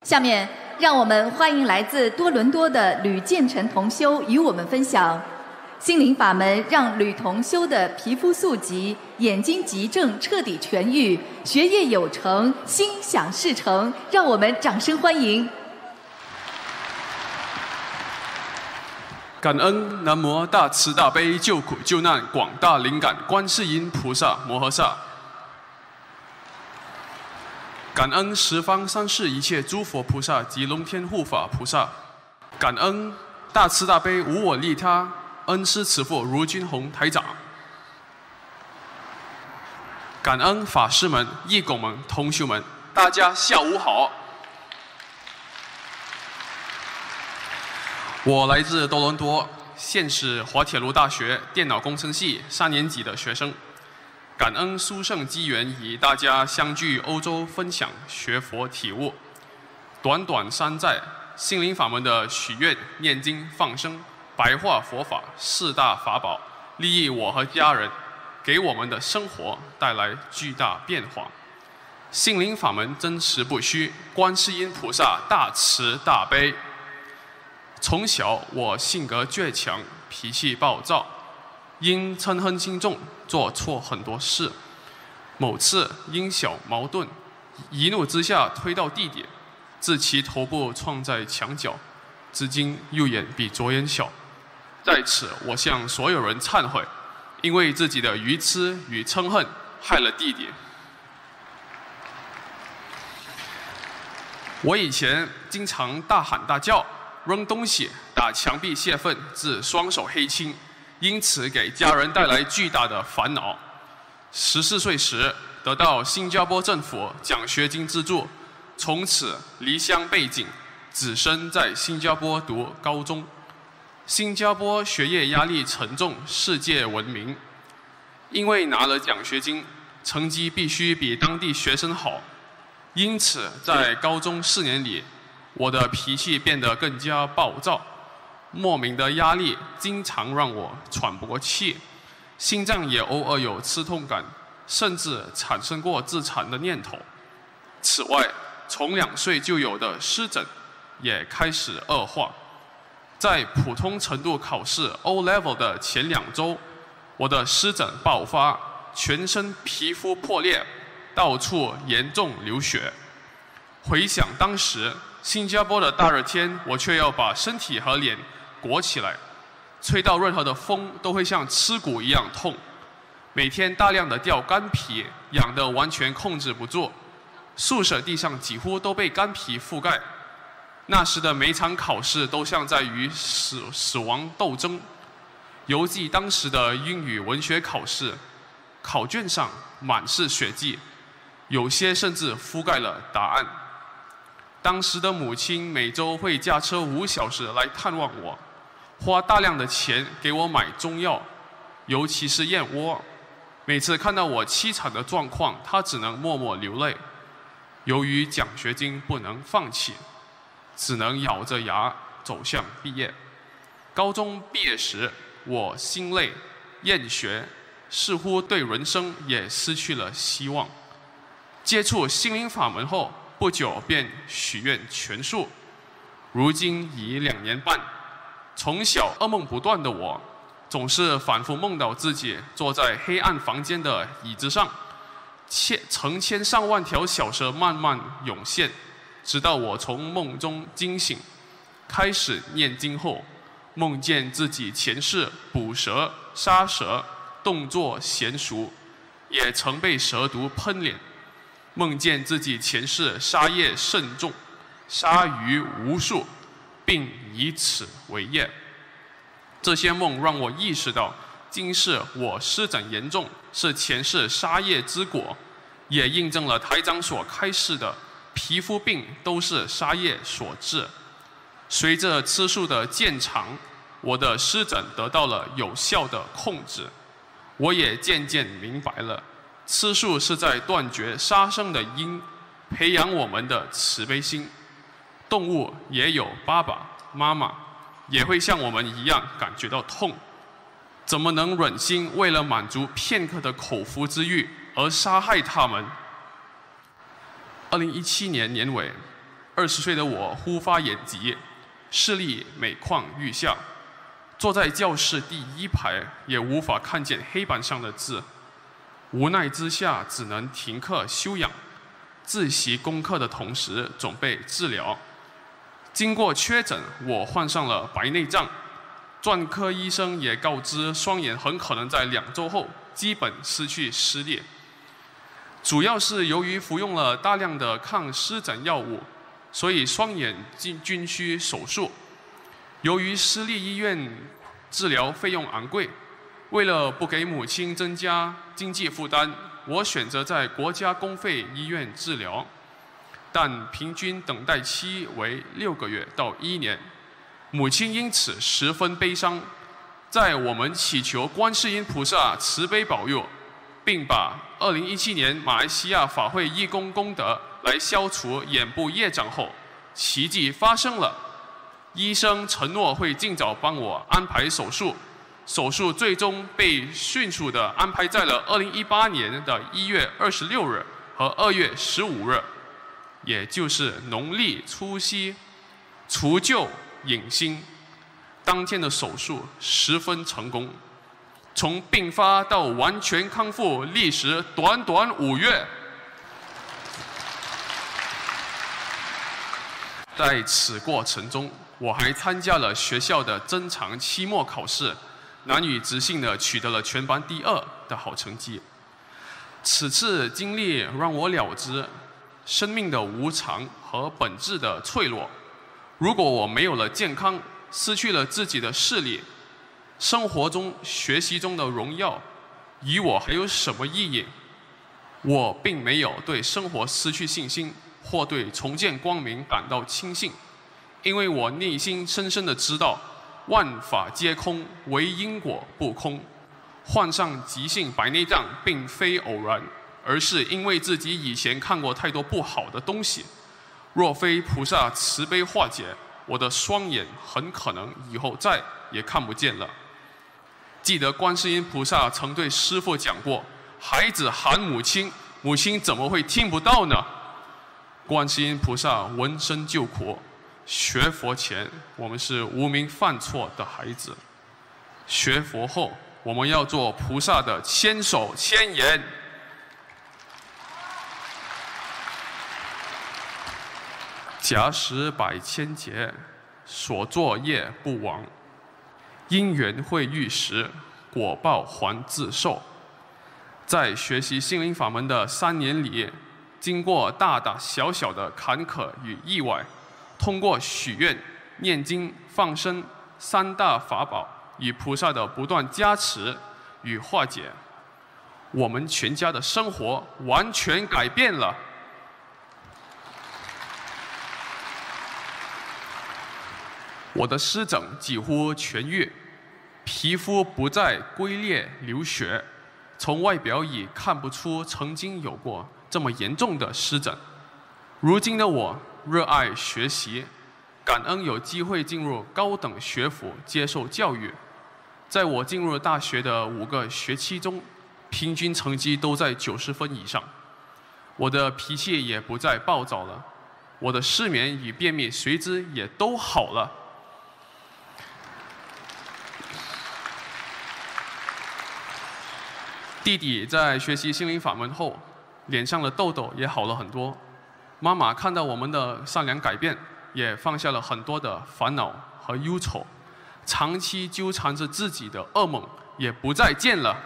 下面，让我们欢迎来自多伦多的吕建成同修与我们分享心灵法门，让吕同修的皮肤素疾、眼睛疾症彻底痊愈，学业有成，心想事成。让我们掌声欢迎！ 感恩南无大慈大悲救苦救难广大灵感观世音菩萨摩诃萨。感恩十方三世一切诸佛菩萨及龙天护法菩萨，感恩大慈大悲无我利他恩师慈父卢军宏台长，感恩法师们、义工们、同修们，大家下午好。我来自多伦多，现是滑铁卢大学电脑工程系3年级的学生。感恩殊胜机缘，与大家相聚欧洲，分享学佛体悟。短短3载，心灵法门的许愿、念经、放生、白话佛法4大法宝，利益我和家人，给我们的生活带来巨大变化。心灵法门真实不虚，观世音菩萨大慈大悲。从小我性格倔强，脾气暴躁，因嗔恨心重，做错很多事。某次因小矛盾，一怒之下推到地点，致其头部撞在墙角，至今右眼比左眼小。在此，我向所有人忏悔，因为自己的愚痴与嗔恨害了弟弟。我以前经常大喊大叫，扔东西、打墙壁泄愤，致双手黑青，因此给家人带来巨大的烦恼。14岁时得到新加坡政府奖学金资助，从此离乡背井，只身在新加坡读高中。新加坡学业压力沉重，世界闻名。因为拿了奖学金，成绩必须比当地学生好，因此在高中4年里，我的脾气变得更加暴躁，莫名的压力经常让我喘不过气，心脏也偶尔有刺痛感，甚至产生过自残的念头。此外，从2岁就有的湿疹也开始恶化。在普通程度考试 O-Level 的前2周，我的湿疹爆发，全身皮肤破裂，到处严重流血。回想当时新加坡的大热天，我却要把身体和脸裹起来，吹到任何的风都会像吃骨一样痛。每天大量的掉干皮，痒得完全控制不住，宿舍地上几乎都被干皮覆盖。那时的每场考试都像在与死亡斗争。犹记当时的英语文学考试，考卷上满是血迹，有些甚至覆盖了答案。当时的母亲每周会驾车5小时来探望我，花大量的钱给我买中药，尤其是燕窝。每次看到我凄惨的状况，她只能默默流泪。由于奖学金不能放弃，只能咬着牙走向毕业。高中毕业时，我心累、厌学，似乎对人生也失去了希望。接触心灵法门后，不久便许愿全素，如今已2年半。从小噩梦不断的我，总是反复梦到自己坐在黑暗房间的椅子上，成千上万条小蛇慢慢涌现，直到我从梦中惊醒，开始念经后，梦见自己前世捕蛇、杀蛇，动作娴熟，也曾被蛇毒喷脸。梦见自己前世杀业甚重，杀鱼无数，并以此为业。这些梦让我意识到，今世我湿疹严重是前世杀业之果，也印证了台长所开示的皮肤病都是杀业所致。随着次数的渐长，我的湿疹得到了有效的控制。我也渐渐明白了，吃素是在断绝杀生的因，培养我们的慈悲心。动物也有爸爸妈妈，也会像我们一样感觉到痛，怎么能忍心为了满足片刻的口腹之欲而杀害他们？2017年年尾， 20岁的我忽发眼疾，视力每况愈下，坐在教室第1排也无法看见黑板上的字。无奈之下，只能停课休养，自习功课的同时准备治疗。经过确诊，我患上了白内障，专科医生也告知双眼很可能在2周后基本失去视力。主要是由于服用了大量的抗湿疹药物，所以双眼均需手术。由于私立医院治疗费用昂贵，为了不给母亲增加经济负担，我选择在国家公费医院治疗，但平均等待期为6个月到1年。母亲因此十分悲伤，在我们祈求观世音菩萨慈悲保佑，并把2017年马来西亚法会义工功德来消除眼部业障后，奇迹发生了。医生承诺会尽早帮我安排手术，手术最终被迅速地安排在了2018年的1月26日和2月15日，也就是农历除夕，除旧迎新。当天的手术十分成功，从并发到完全康复历时短短5月。在此过程中，我还参加了学校的珍藏期末考试，男女直性的取得了全班第2的好成绩。此次经历让我了知生命的无常和本质的脆弱。如果我没有了健康，失去了自己的视力，生活中、学习中的荣耀，与我还有什么意义？我并没有对生活失去信心，或对重见光明感到轻信，因为我内心深深的知道，万法皆空，唯因果不空。患上急性白内障并非偶然，而是因为自己以前看过太多不好的东西。若非菩萨慈悲化解，我的双眼很可能以后再也看不见了。记得观世音菩萨曾对师父讲过，孩子喊母亲，母亲怎么会听不到呢？观世音菩萨闻声救苦。学佛前，我们是无名犯错的孩子；学佛后，我们要做菩萨的千手千眼。假使百千劫，所作业不亡。因缘会遇时，果报还自受。在学习心灵法门的3年里，经过大大小小的坎坷与意外，通过许愿、念经、放生3大法宝与菩萨的不断加持与化解，我们全家的生活完全改变了。我的湿疹几乎痊愈，皮肤不再龟裂流血，从外表已看不出曾经有过这么严重的湿疹。如今的我热爱学习，感恩有机会进入高等学府接受教育。在我进入大学的5个学期中，平均成绩都在90分以上。我的脾气也不再暴躁了，我的失眠与便秘随之也都好了。弟弟在学习心灵法门后，脸上的痘痘也好了很多。妈妈看到我们的善良改变，也放下了很多的烦恼和忧愁，长期纠缠着自己的噩梦也不再见了。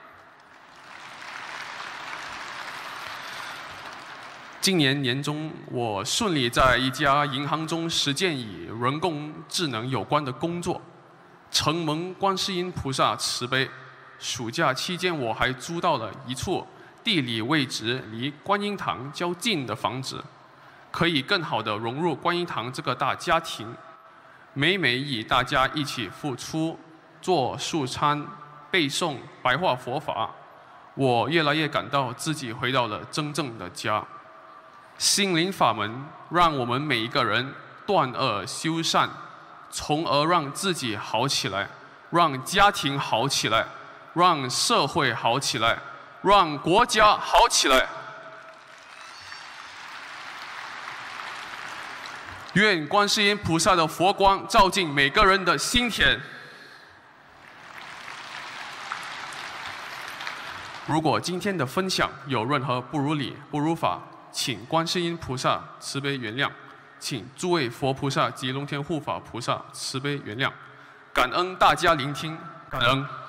今年年中，我顺利在一家银行中实践与人工智能有关的工作，承蒙观世音菩萨慈悲。暑假期间，我还租到了一处地理位置离观音堂较近的房子，可以更好地融入观音堂这个大家庭。每每与大家一起付出，做素餐、背诵白话佛法，我越来越感到自己回到了真正的家。心灵法门让我们每一个人断恶修善，从而让自己好起来，让家庭好起来，让社会好起来，让国家好起来。 愿观世音菩萨的佛光照进每个人的心田。如果今天的分享有任何不如理、不如法，请观世音菩萨慈悲原谅，请诸位佛菩萨及龙天护法菩萨慈悲原谅。感恩大家聆听，感恩。